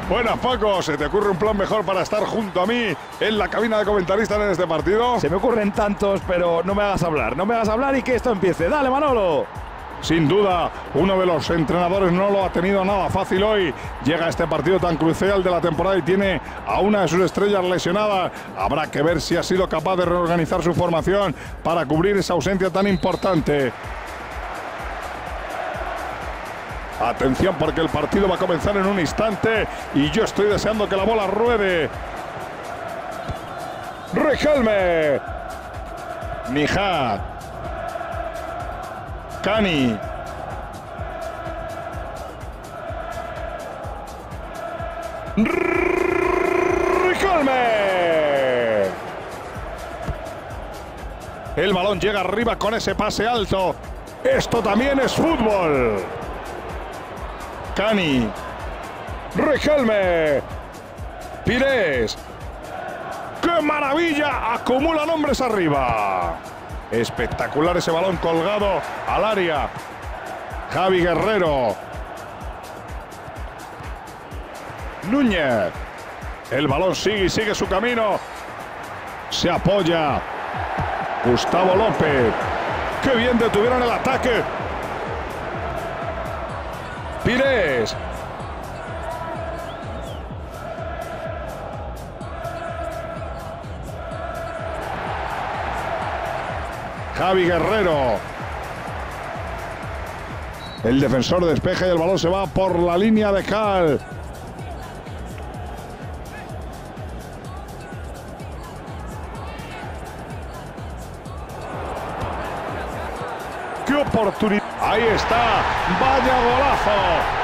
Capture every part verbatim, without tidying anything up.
Buenas, Paco. ¿Se te ocurre un plan mejor para estar junto a mí en la cabina de comentaristas en este partido? Se me ocurren tantos, pero no me hagas hablar. No me hagas hablar y que esto empiece. ¡Dale, Manolo! Sin duda, uno de los entrenadores no lo ha tenido nada fácil hoy. Llega a este partido tan crucial de la temporada y tiene a una de sus estrellas lesionada. Habrá que ver si ha sido capaz de reorganizar su formación para cubrir esa ausencia tan importante. Atención, porque el partido va a comenzar en un instante y yo estoy deseando que la bola ruede. Riquelme. Nijat. Cani. Riquelme. El balón llega arriba con ese pase alto. Esto también es fútbol. Cani. Riquelme. Pires. ¡Qué maravilla! Acumulan hombres arriba. Espectacular ese balón colgado al área. Javi Guerrero. Núñez. El balón sigue y sigue su camino. Se apoya. Gustavo López. ¡Qué bien detuvieron el ataque! Pires. Javi Guerrero. El defensor despeja y el balón se va por la línea de cal. ¡Qué oportunidad! Ahí está. ¡Vaya golazo!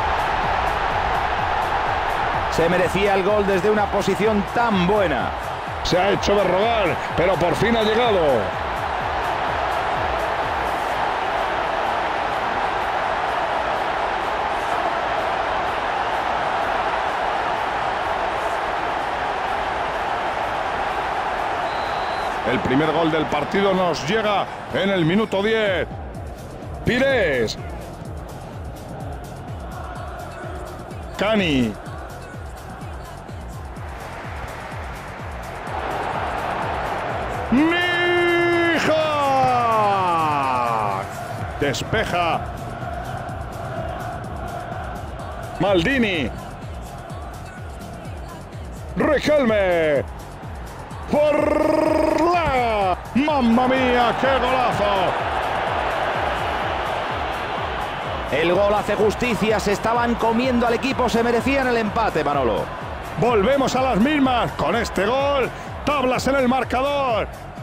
Se merecía el gol desde una posición tan buena. Se ha hecho de rogar, pero por fin ha llegado. El primer gol del partido nos llega en el minuto diez. Pires. Cani. Nijat. Despeja. Maldini. Riquelme. Por la... ¡Mamma mía! ¡Qué golazo! El gol hace justicia. Se estaban comiendo al equipo. Se merecían el empate, Manolo. Volvemos a las mismas. Con este gol, tablas en el marcador.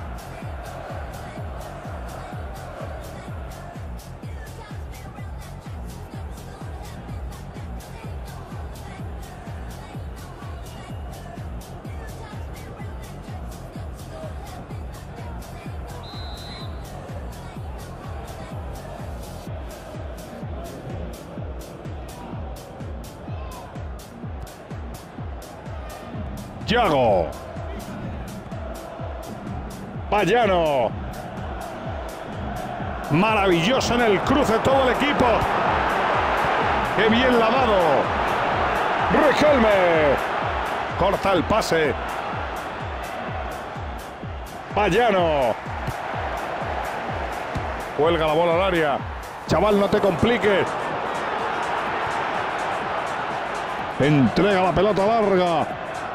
Yago. Payano. Maravilloso en el cruce todo el equipo. ¡Qué bien lavado! Riquelme. Corta el pase. Payano. Cuelga la bola al área. Chaval, no te compliques. Entrega la pelota larga.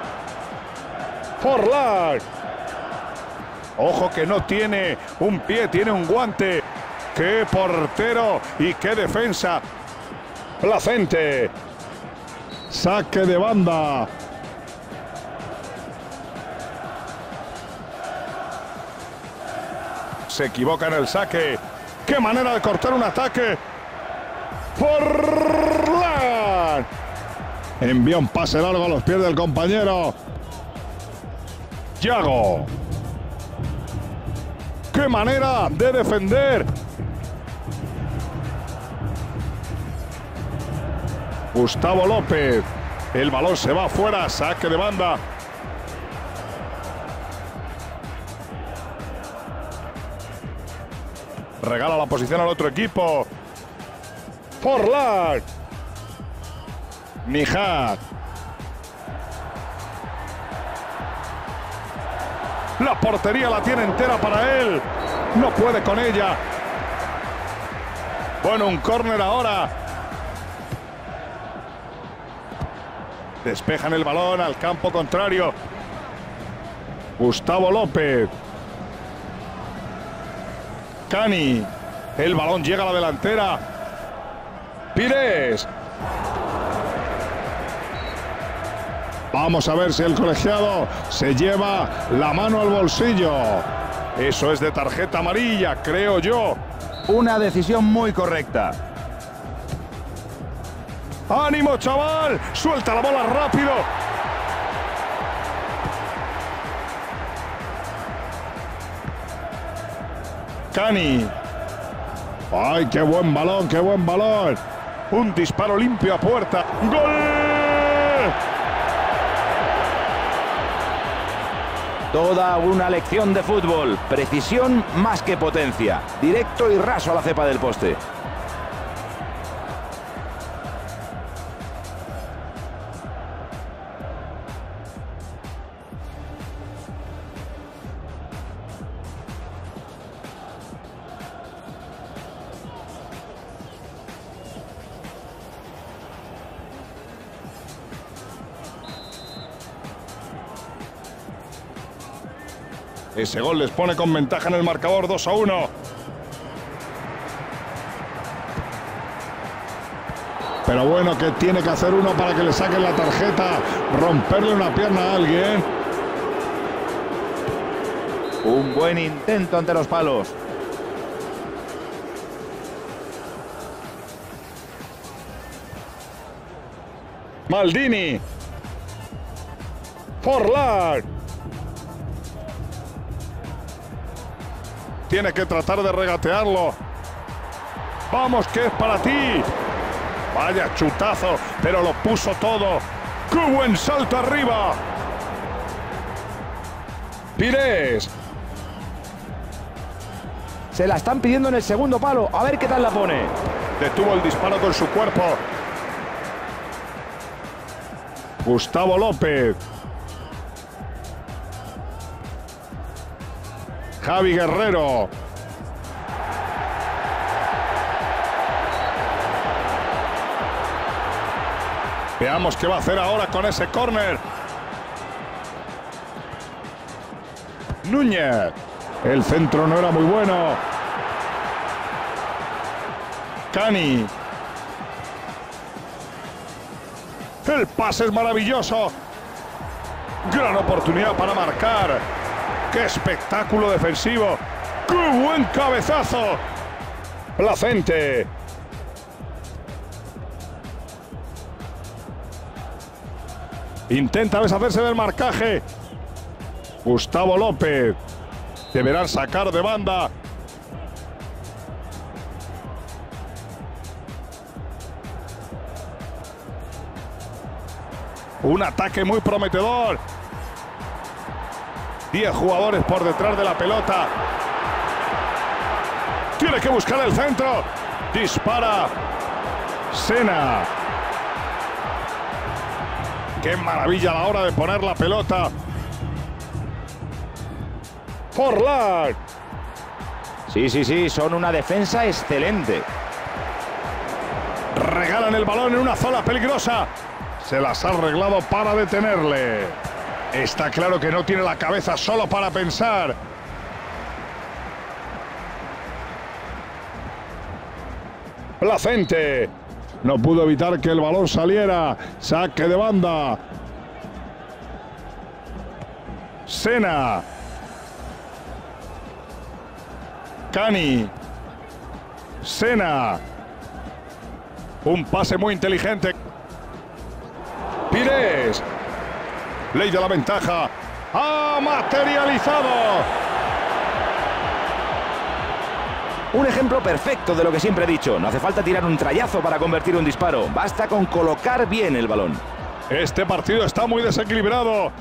Forlán. Ojo que no tiene un pie, tiene un guante. ¡Qué portero y qué defensa! Placente. Saque de banda. Se equivoca en el saque. ¡Qué manera de cortar un ataque! Forlán. Envía un pase largo a los pies del compañero. Yago. ¡Qué manera de defender! Gustavo López. El balón se va afuera. Saque de banda. Regala la posición al otro equipo. Forlán. Nijat. La portería la tiene entera para él. No puede con ella. Bueno, un córner ahora. Despejan el balón al campo contrario. Gustavo López. Cani. El balón llega a la delantera. Pires. Vamos a ver si el colegiado se lleva la mano al bolsillo. Eso es de tarjeta amarilla, creo yo. Una decisión muy correcta. ¡Ánimo, chaval! ¡Suelta la bola rápido! Cani. ¡Ay, qué buen balón, qué buen balón! Un disparo limpio a puerta. ¡Gol! Toda una lección de fútbol. Precisión más que potencia. Directo y raso a la cepa del poste. Ese gol les pone con ventaja en el marcador dos a uno. Pero bueno, ¿qué tiene que hacer uno para que le saquen la tarjeta? Romperle una pierna a alguien. Un buen intento ante los palos. Maldini. Forlán. Tiene que tratar de regatearlo. Vamos, que es para ti. Vaya chutazo, pero lo puso todo. ¡Qué buen salto arriba! Pires. Se la están pidiendo en el segundo palo. A ver qué tal la pone. Detuvo el disparo con su cuerpo. Gustavo López. Javi Guerrero. Veamos qué va a hacer ahora con ese córner. Núñez. El centro no era muy bueno. Cani. El pase es maravilloso. Gran oportunidad para marcar. ¡Qué espectáculo defensivo! ¡Qué buen cabezazo! Placente. Intenta deshacerse del marcaje. Gustavo López. Deberán sacar de banda. Un ataque muy prometedor. Diez jugadores por detrás de la pelota. Tiene que buscar el centro. Dispara. Sena. Qué maravilla a la hora de poner la pelota. Forlán. Sí, sí, sí, son una defensa excelente. Regalan el balón en una zona peligrosa. Se las ha arreglado para detenerle. Está claro que no tiene la cabeza solo para pensar. Placente. No pudo evitar que el balón saliera. Saque de banda. Sena. Cani. Sena. Un pase muy inteligente. Pires. Ley de la ventaja. ¡Ha materializado! Un ejemplo perfecto de lo que siempre he dicho. No hace falta tirar un trayazo para convertir un disparo. Basta con colocar bien el balón. Este partido está muy desequilibrado.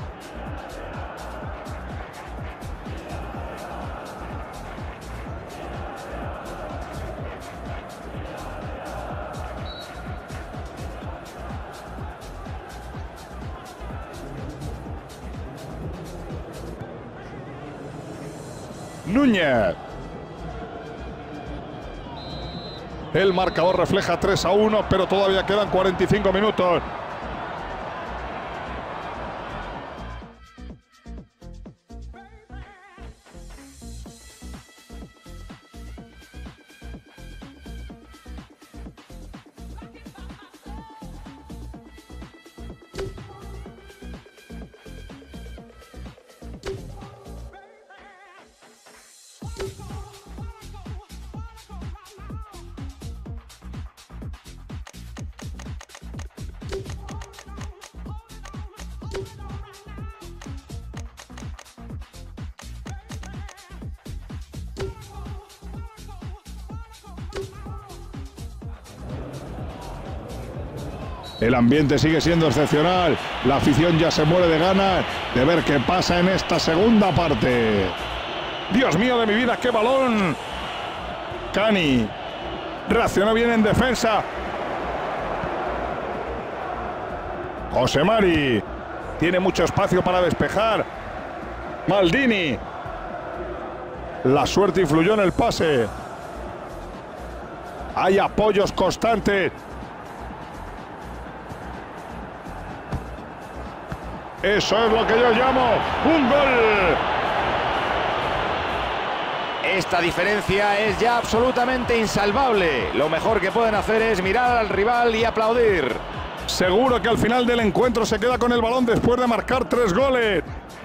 Núñez. El marcador refleja tres a uno, pero todavía quedan cuarenta y cinco minutos. El ambiente sigue siendo excepcional. La afición ya se muere de ganas de ver qué pasa en esta segunda parte. Dios mío de mi vida, qué balón. Cani reaccionó bien en defensa. José Mari tiene mucho espacio para despejar. Maldini. La suerte influyó en el pase. Hay apoyos constantes. Eso es lo que yo llamo un gol. Esta diferencia es ya absolutamente insalvable. Lo mejor que pueden hacer es mirar al rival y aplaudir. Seguro que al final del encuentro se queda con el balón después de marcar tres goles.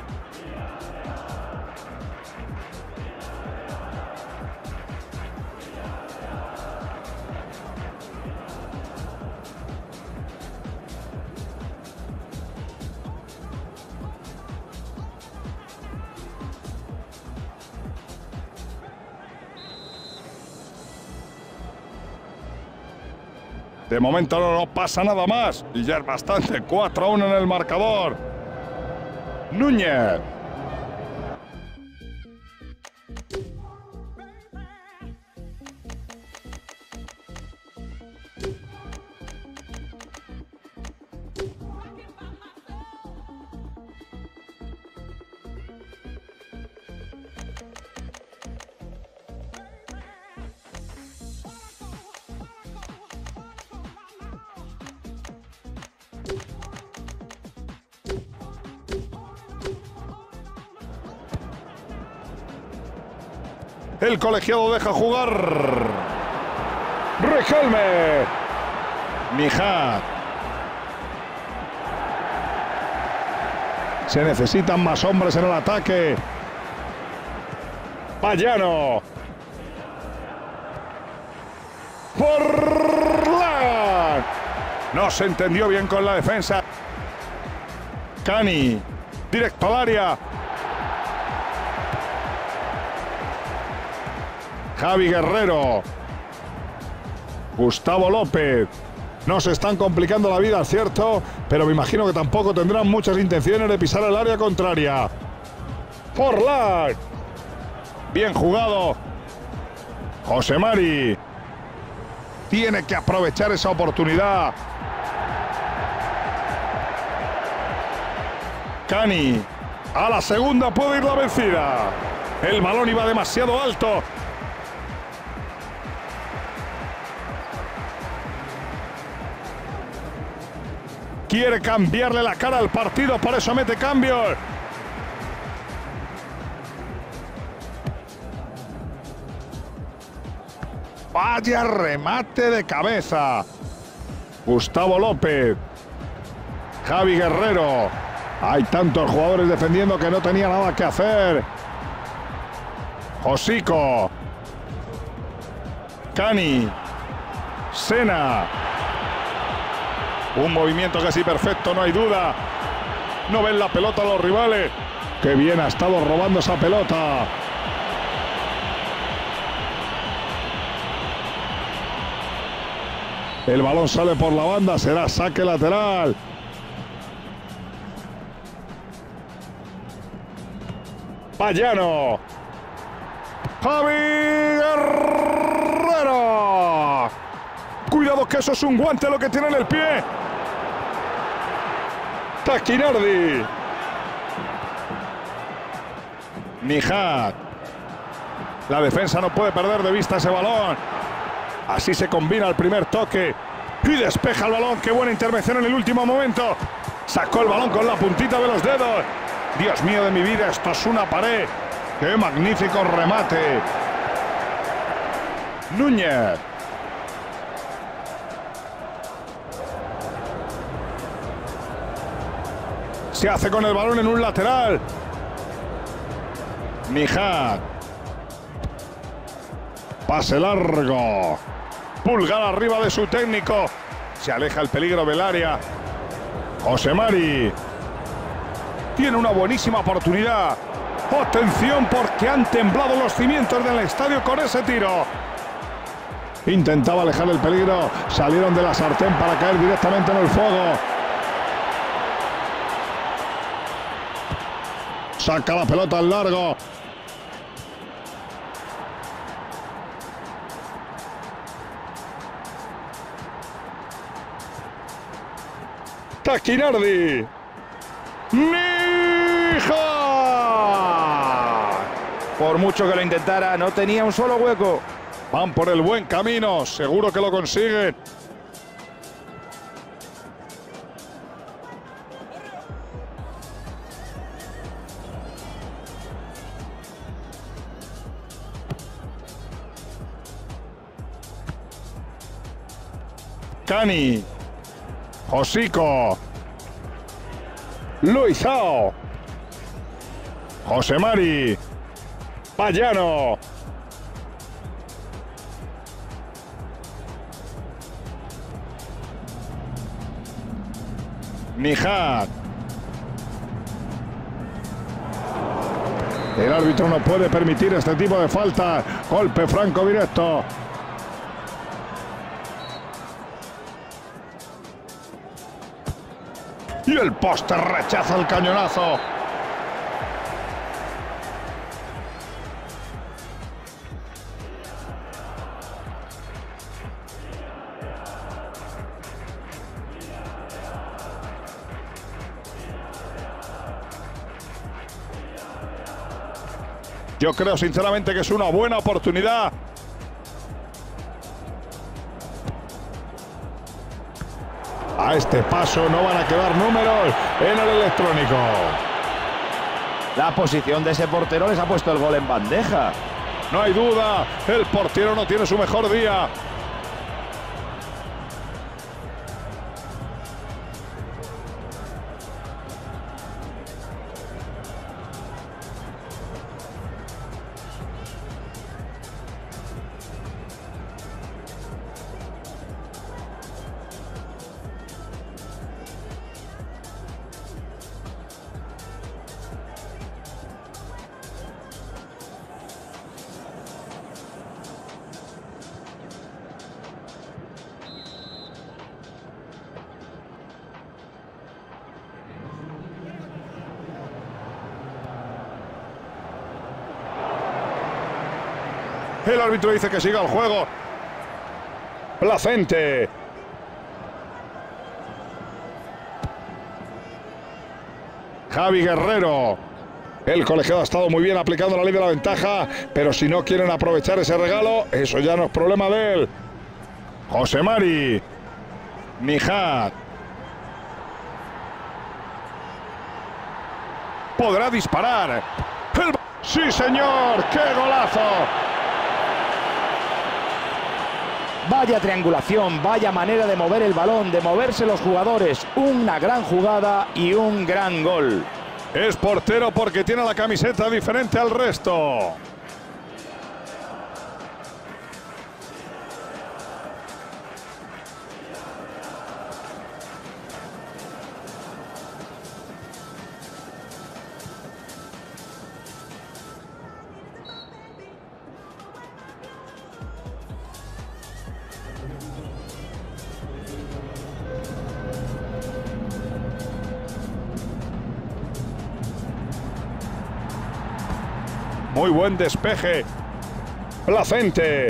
De momento no, no pasa nada más. Y ya es bastante. cuatro a uno en el marcador. Núñez. El colegiado deja jugar. Riquelme. Mijat. Se necesitan más hombres en el ataque. Payano. Forlán. No se entendió bien con la defensa. Cani. Directo al área. Javi Guerrero. Gustavo López. No se están complicando la vida, cierto, pero me imagino que tampoco tendrán muchas intenciones de pisar el área contraria. Forlán. Bien jugado. José Mari. Tiene que aprovechar esa oportunidad. Cani. A la segunda puede ir la vencida. El balón iba demasiado alto. Quiere cambiarle la cara al partido, por eso mete cambios. Vaya remate de cabeza. Gustavo López. Javi Guerrero. Hay tantos jugadores defendiendo que no tenía nada que hacer. Josico. Cani. Sena. Un movimiento casi perfecto, no hay duda. No ven la pelota a los rivales. Qué bien ha estado robando esa pelota. El balón sale por la banda, será saque lateral. Payano. Javi Guerrero. Cuidado que eso es un guante lo que tiene en el pie. Taquinardi. Mijat. La defensa no puede perder de vista ese balón. Así se combina el primer toque. Y despeja el balón. ¡Qué buena intervención en el último momento! Sacó el balón con la puntita de los dedos. Dios mío de mi vida, esto es una pared. ¡Qué magnífico remate! Núñez. Se hace con el balón en un lateral. Mijat. Pase largo. Pulgar arriba de su técnico. Se aleja el peligro del área. José Mari. Tiene una buenísima oportunidad. Atención porque han temblado los cimientos del estadio con ese tiro. Intentaba alejar el peligro. Salieron de la sartén para caer directamente en el fuego. Saca la pelota al largo. Taquinardi. ¡Mija! Por mucho que lo intentara, no tenía un solo hueco. Van por el buen camino, seguro que lo consiguen. Cani. Josico. Luisao. José Mari. Payano. Mijat. El árbitro no puede permitir este tipo de falta. Golpe franco directo. Y el poste rechaza el cañonazo. Yo creo sinceramente que es una buena oportunidad. A este paso no van a quedar números en el electrónico. La posición de ese portero les ha puesto el gol en bandeja. No hay duda, el portero no tiene su mejor día. El árbitro dice que siga el juego. Placente. Javi Guerrero. El colegiado ha estado muy bien aplicando la ley de la ventaja, pero si no quieren aprovechar ese regalo, eso ya no es problema de él. José Mari. Mijat. Podrá disparar. El... ¡Sí, señor! ¡Qué golazo! Vaya triangulación, vaya manera de mover el balón, de moverse los jugadores. Una gran jugada y un gran gol. Es portero porque tiene la camiseta diferente al resto. Muy buen despeje. Placente.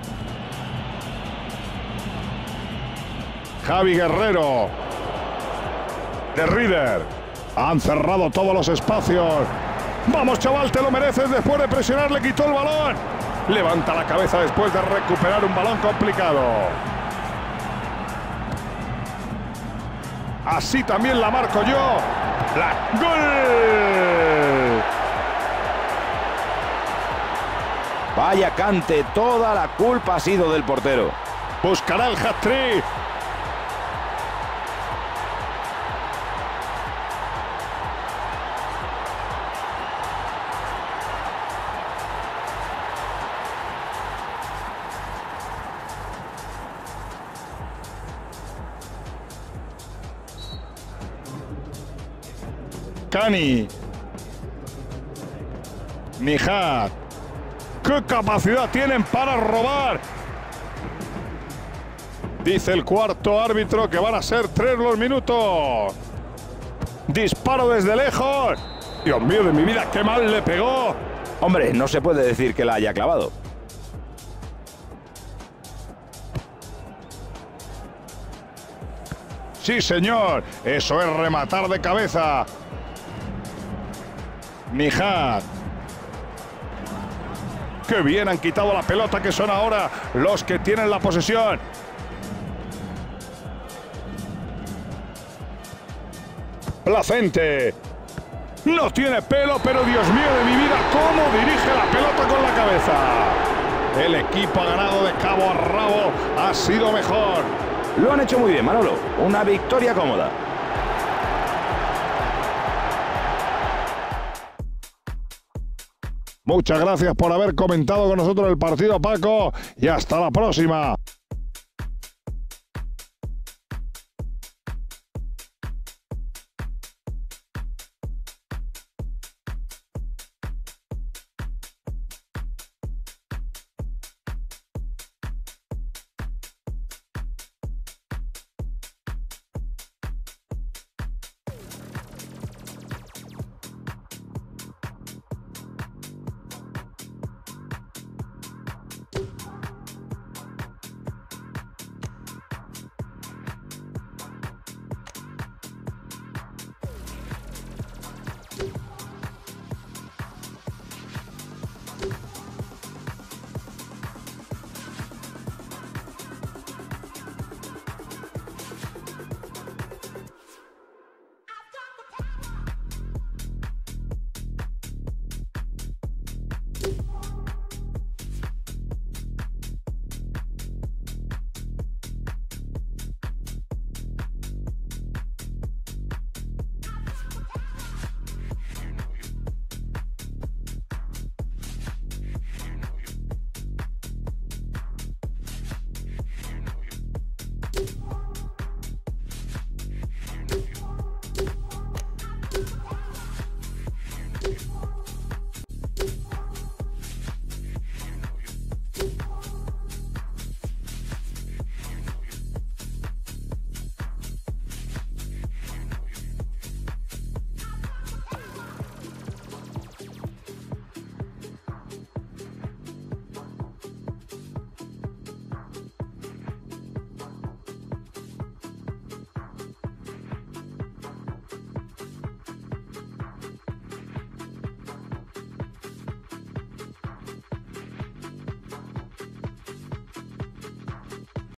Javi Guerrero. De Rieder. Han cerrado todos los espacios. Vamos, chaval, te lo mereces. Después de presionar, le quitó el balón. Levanta la cabeza después de recuperar un balón complicado. Así también la marco yo. La ¡gol! Vaya cante, toda la culpa ha sido del portero. Buscará el hat-trick. Cani. Nihat. ¡Qué capacidad tienen para robar! Dice el cuarto árbitro que van a ser tres los minutos. Disparo desde lejos. Dios mío de mi vida, qué mal le pegó. Hombre, no se puede decir que la haya clavado. Sí, señor. Eso es rematar de cabeza. Nihat. ¡Qué bien han quitado la pelota, que son ahora los que tienen la posesión! Placente. No tiene pelo, pero Dios mío de mi vida, cómo dirige la pelota con la cabeza. El equipo ha ganado de cabo a rabo, ha sido mejor. Lo han hecho muy bien, Manolo. Una victoria cómoda. Muchas gracias por haber comentado con nosotros el partido, Paco, y hasta la próxima. You